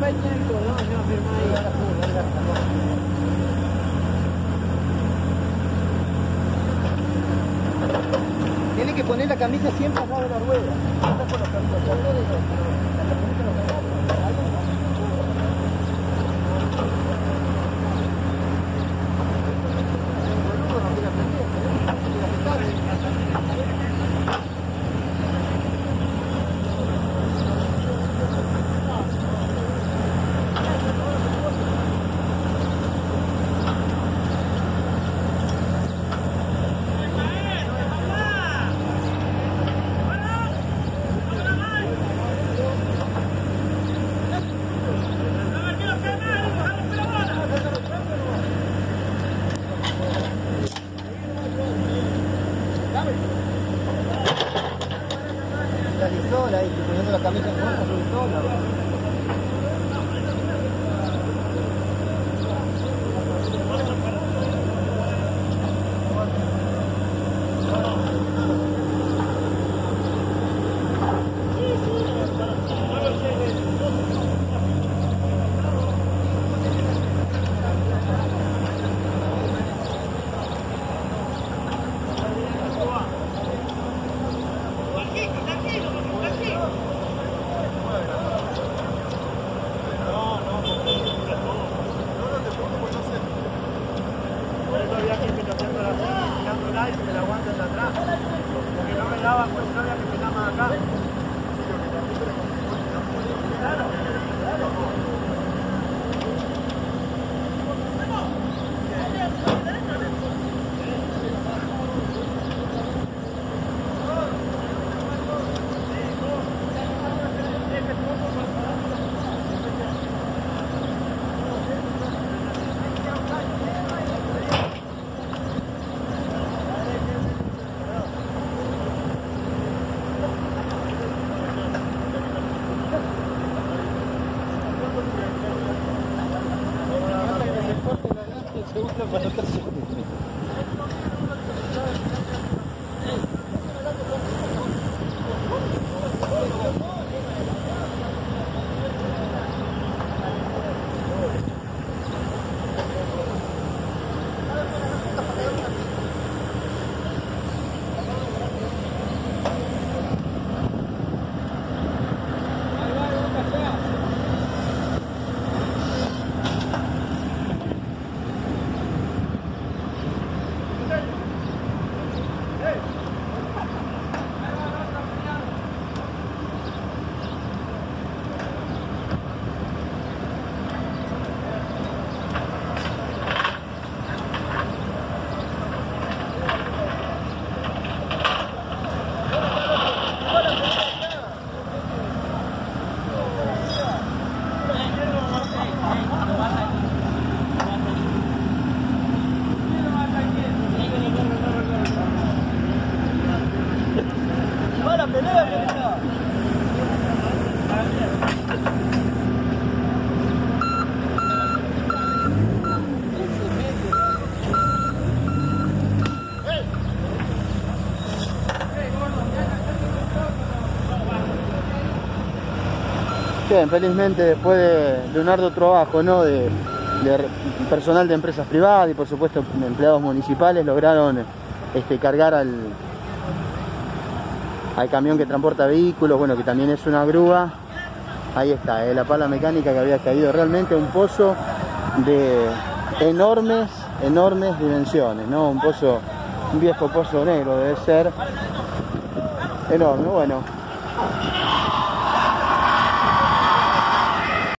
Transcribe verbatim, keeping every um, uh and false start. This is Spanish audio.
ahí tiene el cordón, no, firma ahí. Tiene que poner la camisa siempre al lado de la rueda. Sola, y poniendo la camisa en roja, sola. Bien, felizmente después de, de un arduo trabajo, ¿no? de, de personal de empresas privadas y por supuesto empleados municipales, lograron este, cargar al, al camión que transporta vehículos, bueno, que también es una grúa. Ahí está, eh, la pala mecánica que había caído, realmente un pozo de enormes, enormes dimensiones, ¿no? Un pozo, un viejo pozo negro debe ser, enorme. Bueno,